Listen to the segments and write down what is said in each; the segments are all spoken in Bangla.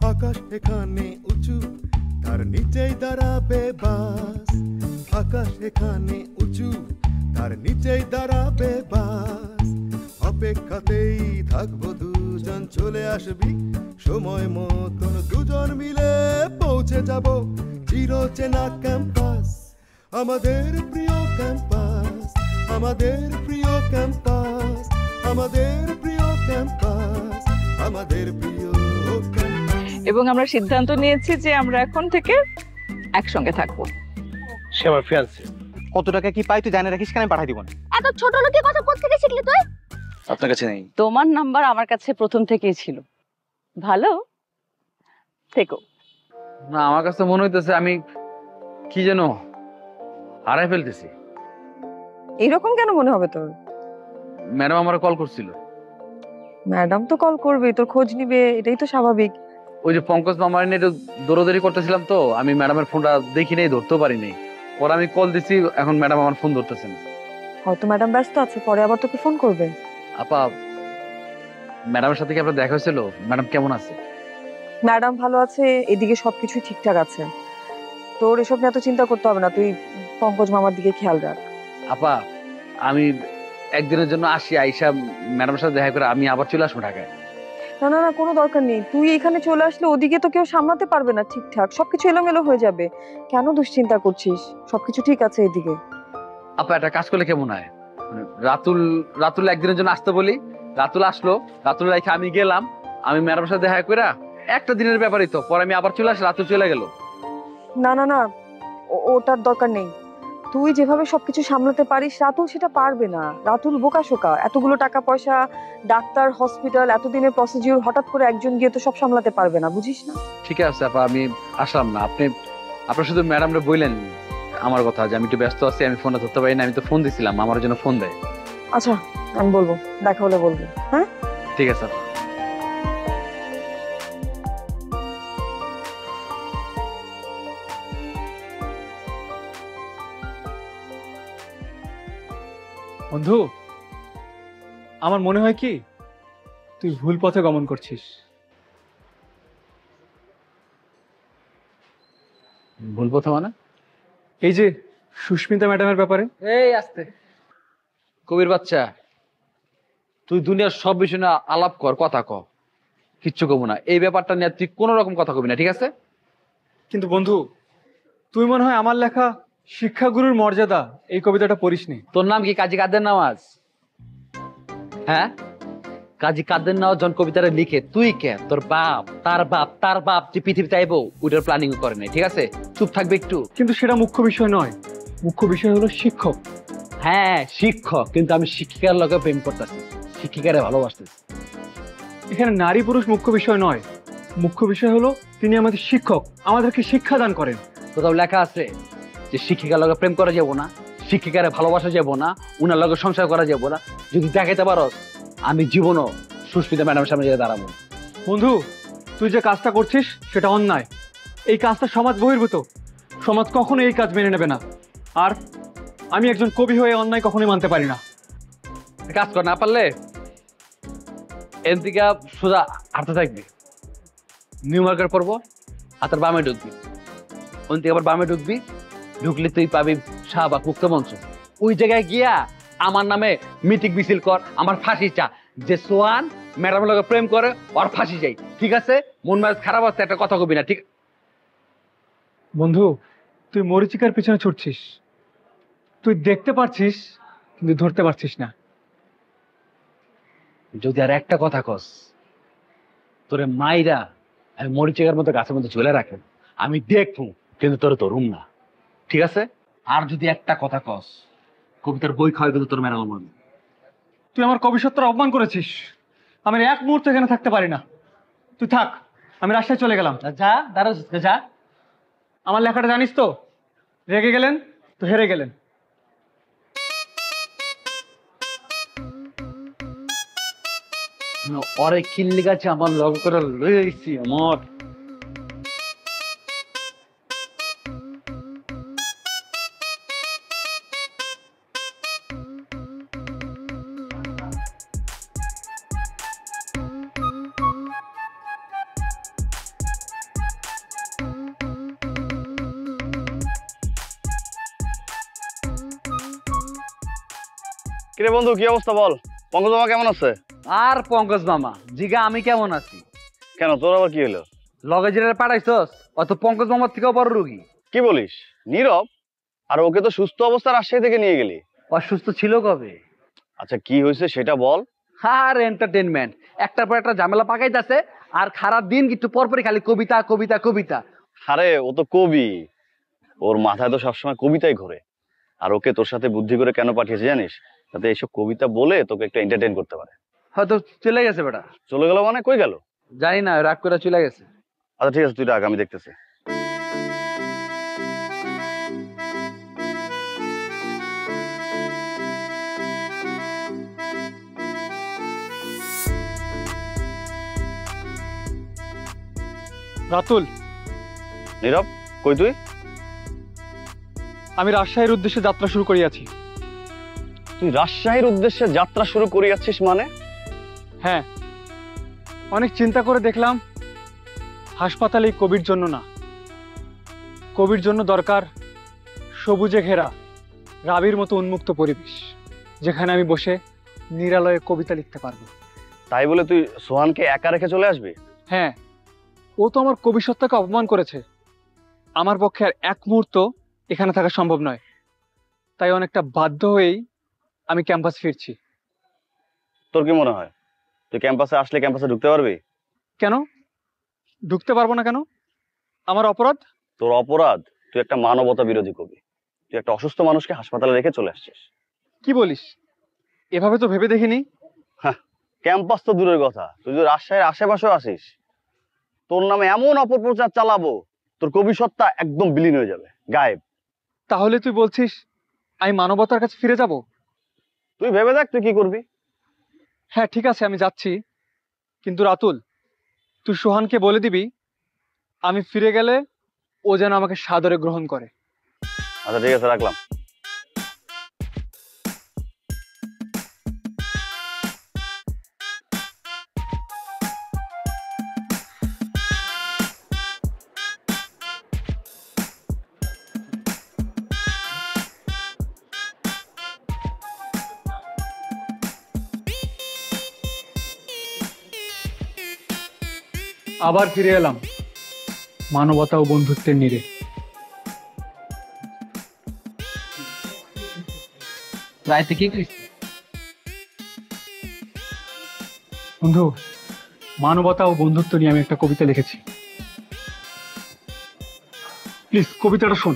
আকাশ এখানে উঁচু, তার নিচেই দাঁড়াবে বাস। আকাশ এখানে উঁচু, তার নিচেই দাঁড়াবে বাস। অপেক্ষাতেই থাকবো দুজন, চলে আসবি সময় মতন, দুজন মিলে পৌঁছে যাব চিরচেনা ক্যাম্পাস। আমাদের প্রিয় ক্যাম্পাস, আমাদের প্রিয় ক্যাম্পাস, আমাদের প্রিয় ক্যাম্পাস, আমাদের প্রিয় ক্যাম্পাস। এবং আমরা সিদ্ধান্ত নিয়েছি যে আমরা এখন থেকে একসঙ্গে থাকবো। সে আমার ফিয়ান্সি। কত টাকা কি পাই তুই জানে রাখিস, কেন পাঠাই দিব না। এত ছোট লোকের কথা কোথা থেকে শিখলি তুই? আপনার কাছে নেই? তোমার নাম্বার আমার কাছে প্রথম থেকেই ছিল। ভালো থেকো। না, আমার কাছে মনে হইতেছে আমি কি যেন হারাই ফেলতেছি। এইরকম কেন মনে হবে তোর? ম্যাডাম আমার কল করছিল। ম্যাডাম তো কল করবে, তোর খোঁজ নিবে, এটাই তো স্বাভাবিক। ওই যে পঙ্কজ মামার নিয়ে একটু দৌড়াদৌড়ি করতেছিলাম, তো আমি ম্যাডামের ফোনটা দেখি নাই, ধরতেও পারি নাই। পরে আমি কল দিছি, এখন ম্যাডাম আমার ফোন ধরতেছেন। হয়তো ম্যাডাম ব্যস্ত আছে, পরে আবার তোকে ফোন করবে। আপা, ম্যাডামের সাথে কি আপনার দেখা হয়েছিল? ম্যাডাম কেমন আছে? ম্যাডাম ভালো আছে, এদিকে সবকিছুই ঠিকঠাক আছে। তোর এসব নিয়ে এত চিন্তা করতে হবে না, তুই পঙ্কজ মামার দিকে খেয়াল রাখ। আপা, আমি একদিনের জন্য আসি, আইসা ম্যাডামের সাথে দেখা করে আমি আবার চলে আসবো ঢাকায়। না না না, কোনো দরকার নেই। তুই এখানে চলে আসলে ওদিকে তো কেউ সামলাতে পারবে না ঠিকঠাক, সবকিছু এলোমেলো হয়ে যাবে। কেন দুশ্চিন্তা করছিস? সবকিছু ঠিক আছে এদিকে। আপা, একটা কাজ করলে কেমন হয়? রাতুল একদিনের জন্য আসতে বলি, রাতুল আসলো, রাতুল রেখে আমি গেলাম, আমি ম্যাডামের সাথে দেখা করে একটা দিনের ব্যাপারই তো, পরে আমি আবার চলে আসি, রাতুল চলে গেল। না না না, ওটার দরকার নেই। তুই যেভাবে সবকিছু সামলাতে পারিস, রাতুল সেটা পারবে না। রাতুল বোকাশোকা, এতগুলো টাকা পয়সা, ডাক্তার, হসপিটাল, এতদিনের প্রসিডিউর, হঠাৎ করে একজন গিয়ে তো সব সামলাতে পারবে না, বুঝিস না? ঠিক আছে আপা, আমি আসলাম না। আপনার শুধু ম্যাডামরে বললেন আমার কথা যে আমি একটু ব্যস্ত আছি, আমি ফোনটা ধরতে পারি না। আমি তো ফোন দিছিলাম, আমার জন্য ফোন দেয়। আচ্ছা, আমি বলবো, দেখা হলে বলবো। হ্যাঁ, ঠিক আছে আপা। বন্ধু, আমার মনে হয় কি তুই ভুল পথে গমন করছিস। ভুল পথে মানে? এই যে সুস্মিতা ম্যাডামের ব্যাপারে। এই আস্তে, কবির বাচ্চা, তুই দুনিয়ার সব বিষয় না আলাপ কর, কথা ক, কিচ্ছু কব না। এই ব্যাপারটা নিয়ে তুই কোনো রকম কথা কবি না, ঠিক আছে? কিন্তু বন্ধু, তুই মনে হয় আমার লেখা শিক্ষাগুরুর মর্যাদা এই কবিতাটা পড়িসনি। তোর নাম কি কাজী কাদের নওয়াজ? হ্যাঁ, কাজী কাদের নওয়াজ জন কবিতাটা লিখে তুই কে, তোর বাপ, তার বাপ যে পৃথিবীতে আইবো ওইটার প্ল্যানিং করে নাই, ঠিক আছে? চুপ থাকবে একটু। কিন্তু সেটা মুখ্য বিষয় নয়, মুখ্য বিষয় হলো শিক্ষক। হ্যাঁ শিক্ষক, কিন্তু আমি শিক্ষিকার লগে প্রেম করতেছি, শিক্ষিকারে ভালোবাসতেছি। এখানে নারী পুরুষ মুখ্য বিষয় নয়, মুখ্য বিষয় হলো তিনি আমাদের শিক্ষক, আমাদেরকে শিক্ষা দান করেন। কোথাও লেখা আছে যে শিক্ষিকার লগে প্রেম করা যাবো না, শিক্ষিকারে ভালোবাসা যাবো না, উনার লগে সংসার করা যাবো না? যদি দেখাইতে পারো, আমি জীবনও সুস্মিতা ম্যাডামের সামনে যেয়ে দাঁড়াবো। বন্ধু, তুই যে কাজটা করছিস সেটা অন্যায়, এই কাজটা সমাজ বহির্ভূত, সমাজ কখনো এই কাজ মেনে নেবে না। আর আমি একজন কবি হয়ে অন্যায় কখনোই মানতে পারি না। কাজ কর, না পারলে এদিকে সোজা হাঁটতে থাকবি, নিউ মার্কেট পড়বো, হাতের বামে ঢুকবি, ওন থেকে আবার বামে ঢুকবি, ঢুকলে তুই পাবি শাহবাগ মুক্ত মঞ্চ। ওই জায়গায় গিয়া আমার নামে মিটিং মিছিল কর, আমার ফাঁসি চা। যে সোয়ান ম্যাডামের লগে প্রেম করে ওর ফাঁসি যাই, ঠিক আছে? মন মেজাজ খারাপ আছে, একটা কথা কবি না, ঠিক? বন্ধু, তুই মরিচিকার পিছনে ছুটছিস, তুই দেখতে পারছিস কিন্তু ধরতে পারছিস না। যদি আর একটা কথা কস, তোরে মাইরা আমি মরিচিকার মতো গাছের মধ্যে ঝুলে রাখেন, আমি দেখবো, কিন্তু তোর ধরুম না, ঠিক আছে? আর যদি একটা কথা কস, কবিতার বই খাওয়াই কিন্তু তোর ম্যাডাম মনে। তুই আমার কবি সত্তার অপমান করেছিস, আমি এক মুহূর্ত এখানে থাকতে পারি না। তুই থাক, আমি রাস্তায় চলে গেলাম। যা, দাঁড়া যা। আমার লেখাটা জানিস তো, রেগে গেলেন তো হেরে গেলেন। অরে কিল্লি গাছে আমার লগ করে লইছি আমার। কিরে বন্ধু, কি অবস্থা বল? পঙ্কজ মামা কেমন আছে? আর পঙ্কজ মামা জিগা আমি কেমন আছি? কেন, তোর আবার কি হলো? লগে যেটা পাঠাইছস অত পঙ্কজ মামার থেকেও বড় রোগী। কি বলিস? নীরব? আর ওকে তো সুস্থ অবস্থা রাজশাহী থেকে নিয়ে গেলি। অসুস্থ ছিল কবে? আচ্ছা, কি হয়েছে সেটা বল। আর এন্টারটেনমেন্ট একটার পর একটা ঝামেলা পাকাইতেছে, আর খারাপ দিন কিন্তু পরপরই খালি কবিতা কবিতা কবিতা। আরে ও তো কবি, ওর মাথায় তো সবসময় কবিতাই ঘোরে। আর ওকে তোর সাথে বুদ্ধি করে কেন পাঠিয়েছে জানিস? যাতে এইসব কবিতা বলে তোকে একটু এন্টারটেইন করতে পারে। হয়তো চলে গেছে বেটা। চলে গেল মানে? কই গেল? জানি না, রাগ করে চলে গেছে। আচ্ছা ঠিক আছে, তুই রাখ, আমি দেখতেছি। রাতুল, নীরব, কই তুই? আমি রাজশাহীর উদ্দেশ্যে যাত্রা শুরু করিয়াছি। তুই রাজশাহীর উদ্দেশ্যে যাত্রা শুরু করিয়াছিস মানে? হ্যাঁ, অনেক চিন্তা করে দেখলাম হাসপাতালে এই কোভিড জন্য না, কোভিড জন্য দরকার সবুজে ঘেরা রাবির মতো উন্মুক্ত পরিবেশ, যেখানে আমি বসে নিরালয়ে কবিতা লিখতে পারবো। তাই বলে তুই সোহানকে একা রেখে চলে আসবি? হ্যাঁ, ও তো আমার কবি সত্তাকে অপমান করেছে। আমার পক্ষে আর এক মুহূর্ত এখানে থাকা সম্ভব নয়, তাই অনেকটা বাধ্য হয়েই আমি ক্যাম্পাস ফিরছি। তোর কি মনে হয় তুই ক্যাম্পাসে আসলে ক্যাম্পাসে ঢুকতে পারবি? কেন ঢুকতে পারবো না? কেন আমার অপরাধ? তোর অপরাধ, তুই একটা মানবতা বিরোধী কবি। তুই একটা অসুস্থ মানুষকে হাসপাতালে রেখে চলে আসছিস। কি বলিস? এভাবে তো ভেবে দেখিনি। ক্যাম্পাস তো দূরের কথা, তুই যদি রাজশাহীর আশেপাশেও আসিস, তোর নামে এমন অপপ্রচার চালাবো, তোর কবি সত্তা একদম বিলীন হয়ে যাবে, গায়েব। তাহলে তুই বলছিস আমি মানবতার কাছে ফিরে যাব? তুই ভেবে দেখ তুই কি করবি। হ্যাঁ ঠিক আছে, আমি যাচ্ছি। কিন্তু রাতুল, তুই সোহানকে বলে দিবি আমি ফিরে গেলে ও যেন আমাকে সাদরে গ্রহণ করে। আচ্ছা ঠিক আছে, রাখলাম। আবার ফিরে এলাম মানবতা ও বন্ধুত্বের নীড়ে। রাইতে কি করিস? বন্ধু, মানবতা ও বন্ধুত্ব নিয়ে আমি একটা কবিতা লিখেছি, প্লিজ কবিতাটা শোন।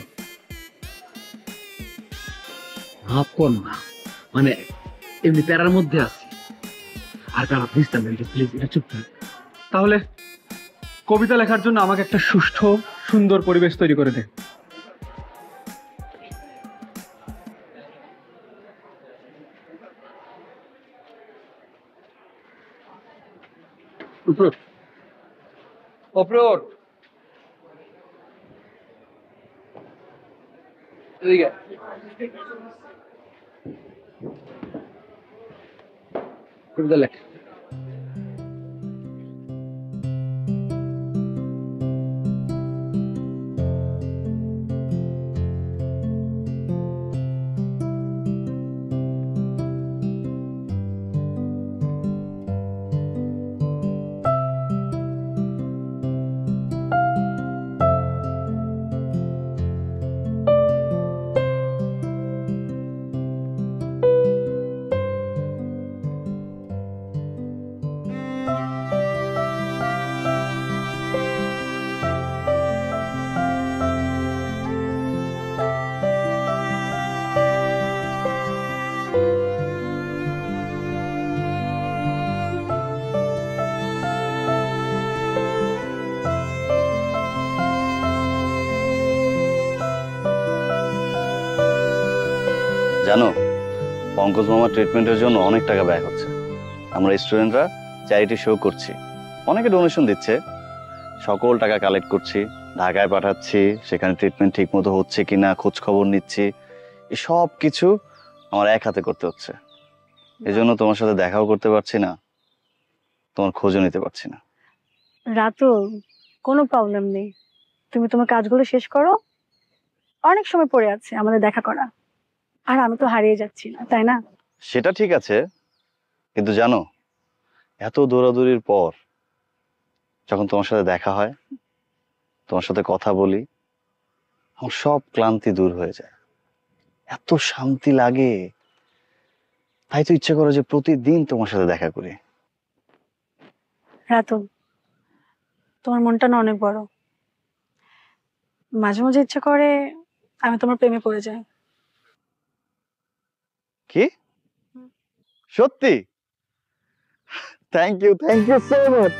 ভাব কর না, মানে এমনি প্যারার মধ্যে আছি। আর প্যারা প্লিজ প্লিজ এটা চুপ থাক। তাহলে কবিতা লেখার জন্য আমাকে একটা সুষ্ঠু সুন্দর পরিবেশ তৈরি করে দে। অপ্রোট এদিকে কবিতা লেখ। জানো, পঙ্কজ মামার ট্রিটমেন্টের জন্য অনেক টাকা ব্যয় হচ্ছে। আমরা স্টুডেন্টরা চ্যারিটি শো করছি, অনেকে ডোনেশন দিচ্ছে, সকল টাকা কালেক্ট করছি, ঢাকায় পাঠাচ্ছি, সেখানে ট্রিটমেন্ট ঠিক মতো হচ্ছে কিনা খোঁজ খবর নিচ্ছি। এই সব কিছু আমার এক হাতে করতে হচ্ছে। এজন্য তোমার সাথে দেখাও করতে পারছি না, তোমার খোঁজও নিতে পারছি না। রাতুল, কোনো প্রবলেম নেই, তুমি তোমার কাজগুলো শেষ করো, অনেক সময় পড়ে আছে আমাদের দেখা করা। আর আমি তো হারিয়ে যাচ্ছি না, তাই না? সেটা ঠিক আছে, কিন্তু জানো এত দৌড়াদৌড়ির পর যখন তোমার সাথে দেখা হয়, তোমার সাথে কথা বলি, আমার সব ক্লান্তি দূর হয়ে যায়, এত শান্তি লাগে। তাই তো ইচ্ছে করে যে প্রতিদিন তোমার সাথে দেখা করি। রাতুল, তোমার মনটা না অনেক বড়। মাঝে মাঝে ইচ্ছা করে আমি তোমার প্রেমে পড়ে যাই। কি সত্যি? Thank you so much.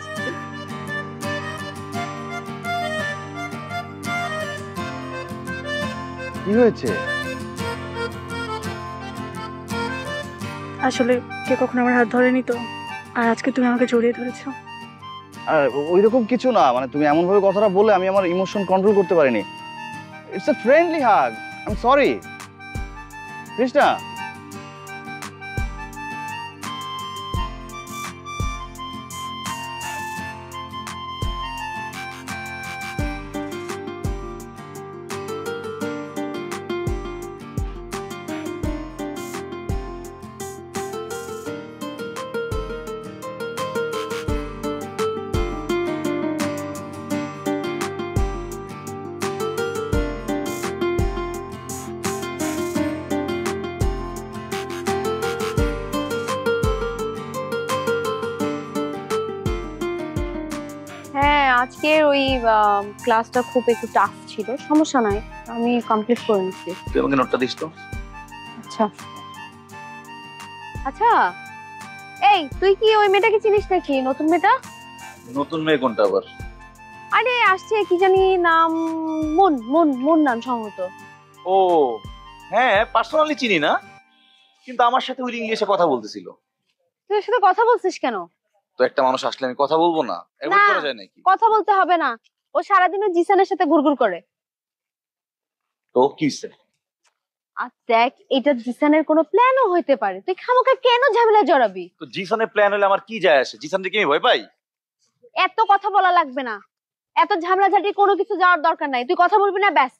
কি হয়েছে? আসলে কে কখনো আমার হাত ধরেনি তো, আর আজকে তুমি আমাকে জড়িয়ে ধরেছো। আর ওইরকম কিছু না, মানে তুমি এমন ভাবে কথাটা বলে আমি আমার ইমোশন কন্ট্রোল করতে পারিনি। It's a friendly hug, I am sorry. Krishna, হ্যাঁ, আজকের ওই ক্লাসটা খুব একটু টাফ ছিল, সমস্যা নাই, আমি কমপ্লিট করে নিচ্ছি। তুই আমাকে নোটটা দিস তো। আচ্ছা আচ্ছা, এই তুই কি ওই মেয়েটাকে চিনিস নাকি, নতুন মেয়েটা? নতুন মেয়ে কোনটা আবার? আরে আসছে, কি জানি নাম, মন মন মন নাম সম্ভবত। ও হ্যাঁ, পার্সোনালি চিনি না, কিন্তু আমার সাথে ওই ইংলিশে কথা বলতেছিল। তুই ওর সাথে কথা বলছিস কেন? তো একটা মানুষ আসলে আমি কথা বলবো না? এমন না, করা যায় নাকি? কথা বলতে হবে না, ও সারাদিন ওই জিসানের সাথে ঘুরঘুর করে। তো কি হইছে? আর দেখ, এটা জিসানের কোনো প্ল্যানও হইতে পারে, তুই খামোখা কেন ঝামেলা জড়াবি? তো জিসানের প্ল্যান হলে আমার কি যায় আসে? জিসান দেখে আমি ভয় পাই? এত কথা বলা লাগবে না, এত ঝামেলা ঝাঁটি কোনো কিছু যাওয়ার দরকার নাই, তুই কথা বলবি না ব্যাস।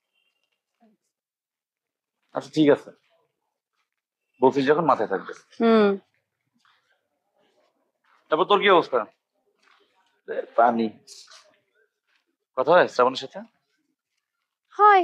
আচ্ছা ঠিক আছে, বলছিস যখন মাথায় থাকবে। তারপর তোর কি অবস্থা? পানি কথা হয় শ্রাবণের সাথে? হয়।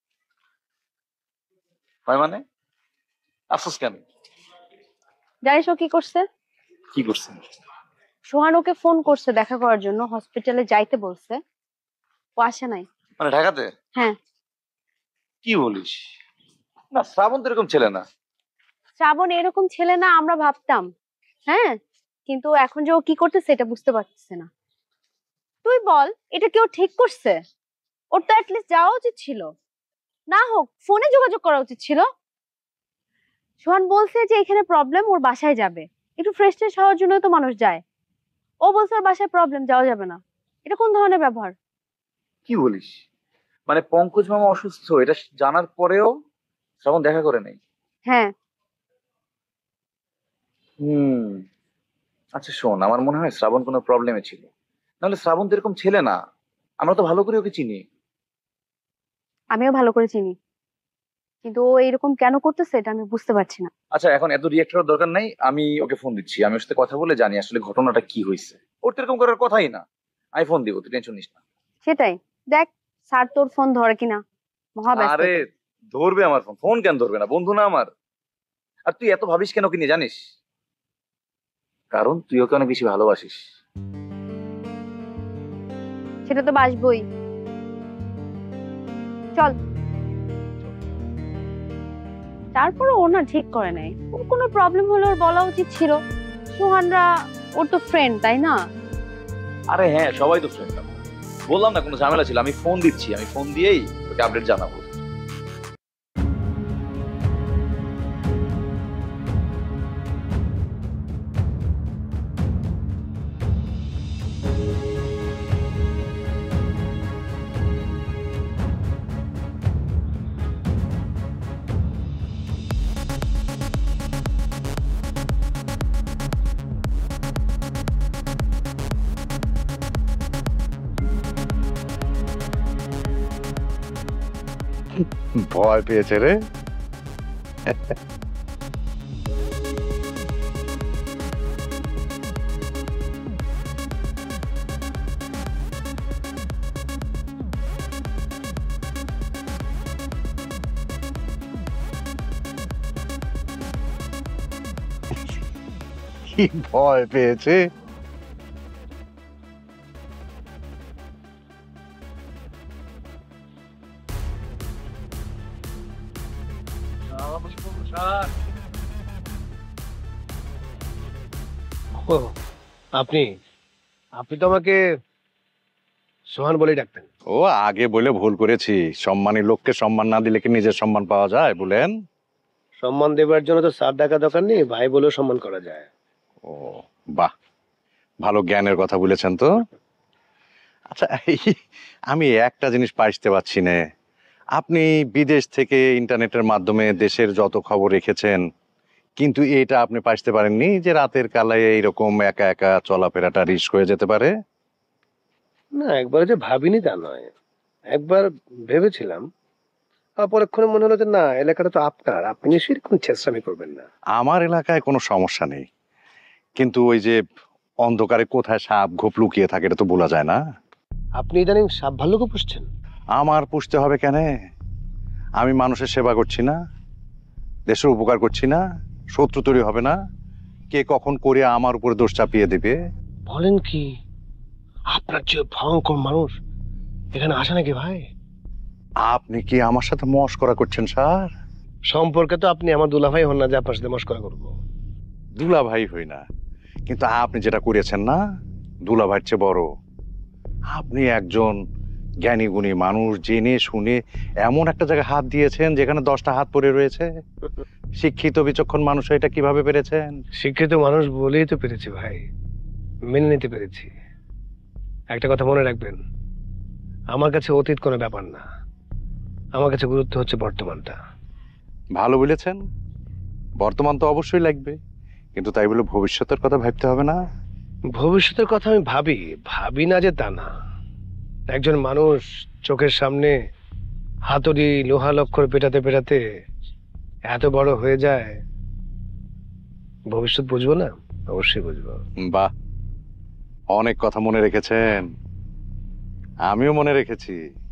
হয় মানে? আফসোস কেন? জানিস ও কি করছে? কি করছে? সোহান ওকে ফোন করছে দেখা করার জন্য, হসপিটালে যাইতে বলছে, ও আসে নাই। মানে ঢাকাতে? হ্যাঁ। কি বলিস? না, শ্রাবণ তো এরকম ছেলে না। শ্রাবণ এরকম ছেলে না আমরা ভাবতাম, হ্যাঁ, কিন্তু এখন যে ও কি করতেছে এটা বুঝতে পারতেছে না। তুই বল, এটা কেউ ঠিক করছে? ওর তো অ্যাটলিস্ট যাওয়া উচিত ছিল, না হোক ফোনে যোগাযোগ করা উচিত ছিল। সোহান বলছে যে এখানে প্রবলেম, ওর বাসায় যাবে, একটু ফ্রেশ ট্রেশ হওয়ার জন্য তো মানুষ যায়। ও বলছে ওর বাসায় প্রবলেম, যাওয়া যাবে না। এটা কোন ধরনের ব্যবহার? কি বলিস? মানে পঙ্কজ মামা অসুস্থ এটা জানার পরেও শ্রাবণ দেখা করে নাই? হ্যাঁ। আচ্ছা শোন, আমার মনে হয় শ্রাবণ কোনো প্রবলেমে ছিল, নাহলে শ্রাবণ তো এরকম ছেলে না, আমরা তো ভালো করে ওকে চিনি। আমিও ভালো করে চিনি, কিন্তু ও এরকম কেন করতেছে এটা আমি বুঝতে পারছি না। আচ্ছা এখন এত রিয়েক্ট করার দরকার নাই, আমি ওকে ফোন দিচ্ছি, আমি ওর সাথে কথা বলে জানি আসলে ঘটনাটা কি হয়েছে। ওর তো এরকম করার কথাই না, আমি ফোন দিব, তুই টেনশন নিস না। সেটাই, দেখ স্যার তোর ফোন ধরে কিনা, মহাব্যস্ত। আরে ধরবে আমার ফোন, ফোন কেন ধরবে না, বন্ধু না আমার। আর তুই এত ভাবিস কেন ওকে নিয়ে জানিস? কারণ তুই ওকে অনেক বেশি ভালোবাসিস। সেটা তো বাসবই, চল। তারপরে ও না ঠিক করে নাই, ওর কোনো প্রবলেম হলে ওর বলা উচিত ছিল। সোহানরা ওর তো ফ্রেন্ড, তাই না? আরে হ্যাঁ, সবাই তো ফ্রেন্ড। বললাম না কোনো ঝামেলা ছিল, আমি ফোন দিচ্ছি, আমি ফোন দিয়েই তোকে আপডেট জানাবো। ভয় পেয়েছে রে। ভয় পেয়েছে। আপনি আপনি তো আমাকে সোহান বলেই ডাকতেন। ও আগে বলে ভুল করেছি, সম্মানী লোককে সম্মান না দিলে কি নিজের সম্মান পাওয়া যায় বলেন? সম্মান দেবার জন্য তো স্যার ডাকা দরকার নেই, ভাই বলেও সম্মান করা যায়। ও বাহ, ভালো জ্ঞানের কথা বলেছেন তো। আচ্ছা আমি একটা জিনিস পাইতে পারছি না, আপনি বিদেশ থেকে ইন্টারনেটের মাধ্যমে দেশের যত খবর রেখেছেন, কিন্তু এটা আপনি পাইতে পারেননি যে রাতের কালে এইরকম একা একা চলাফেরাটা রিস্ক হয়ে যেতে পারে। না, একবার যে ভাবিনি তা নয়, একবার ভেবেছিলাম, আর পরক্ষণে মনে হলো যে না, এলাকাটা তো আপনার, আপনি নিশ্চয়ই কোন চেষ্টামি করবেন না। আমার এলাকায় কোনো সমস্যা নেই, কিন্তু ওই যে অন্ধকারে কোথায় সাপ ঘোপ লুকিয়ে থাকে এটা তো বলা যায় না। আপনি ইদানিং সাপ ভাল্লুকও পুষছেন? আমার পুষতে হবে কেন? আমি মানুষের সেবা করছি না, দেশের উপকার করছি না, শত্রু তৈরি হবে না, কে কখন করে আমার উপরে দোষ চাপিয়ে দেবে। বলেন কি, আপনার যে ভয়ঙ্কর মানুষ এখানে আসে নাকি ভাই? আপনি কি আমার সাথে মশকরা করছেন স্যার? সম্পর্কে তো আপনি আমার দুলাভাই হন না যে আপনার সাথে মশকরা করবো। দুলা ভাই হই না, কিন্তু আপনি যেটা করেছেন না, দুলা ভাইয়ের চেয়ে বড়। আপনি একজন জ্ঞানী গুণী মানুষ, জেনে শুনে এমন একটা জায়গায় হাত দিয়েছেন যেখানে 10টা হাত পড়ে রয়েছে। শিক্ষিত বিচক্ষণ মানুষ এটা কিভাবে পেরেছেন? শিক্ষিত মানুষ বলেই তো পেরেছি ভাই, মেনে নিতে পেরেছি। একটা কথা মনে রাখবেন, আমার কাছে অতীত কোনো ব্যাপার না, আমার কাছে গুরুত্ব হচ্ছে বর্তমানটা। ভালো বলেছেন, বর্তমান তো অবশ্যই লাগবে, কিন্তু তাই বলে ভবিষ্যতের কথা ভাবতে হবে না? ভবিষ্যতের কথা আমি ভাবি না যে তা না। একজন মানুষ চোখের সামনে হাতুড়ি লোহা লক্ষ্যর পেটাতে পেটাতে এত বড় হয়ে যায়, ভবিষ্যৎ বুঝবো না? অবশ্যই বুঝবো। বাহ, অনেক কথা মনে রেখেছেন, আমিও মনে রেখেছি।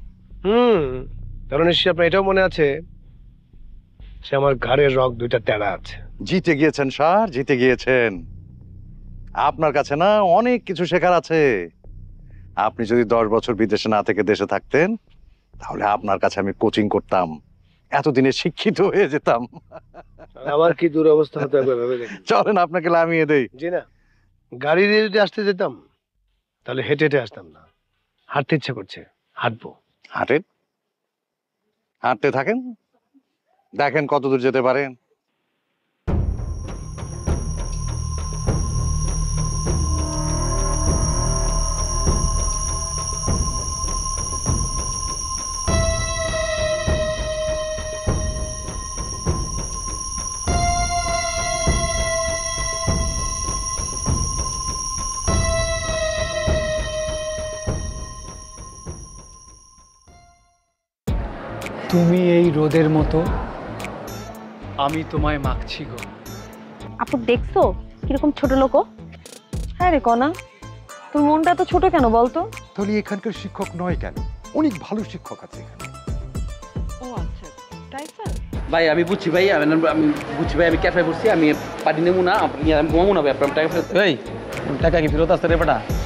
কারণ নিশ্চয়ই আপনার এটাও মনে আছে সে আমার ঘাড়ের রগ দুইটা তেড়া আছে। জিতে গিয়েছেন স্যার, জিতে গিয়েছেন। আপনার কাছে না অনেক কিছু শেখার আছে। আপনি যদি 10 বছর বিদেশে না থেকে দেশে থাকতেন, তাহলে আপনার কাছে আমি কোচিং করতাম, এতদিনে শিক্ষিত হয়ে যেতাম। আমার কি দুরবস্থা হতো একবার ভেবে দেখুন। চলেন আপনাকে নামিয়ে দেই। জি না, গাড়ি দিয়ে যদি আসতে যেতাম তাহলে হেঁটে হেঁটে আসতাম না, হাঁটতে ইচ্ছে করছে, হাঁটবো। হাঁটেন, হাঁটতে থাকেন, দেখেন কত দূর যেতে পারেন। তুমি এই রোদের মতো, আমি তোমায় মাখছি গো। আপু দেখছো কিরকম ছোট লোক? হ্যাঁ রে কনা, তোর মনটা এত ছোট কেন বলতো? তাহলে এখানকার শিক্ষক নয় কেন? অনেক ভালো শিক্ষক আছে এখানে। ও আচ্ছা, তাই স্যার। ভাই আমি বুঝছি ভাই, আমি বুঝছি ভাই, আমি ক্যাফে বসছি, আমি পানি নেবো না, আপনি আমি ঘুমাবো না ভাই, আপনার টাকা ফেরত। এই টাকা কি ফেরত আসছে রে বেটা?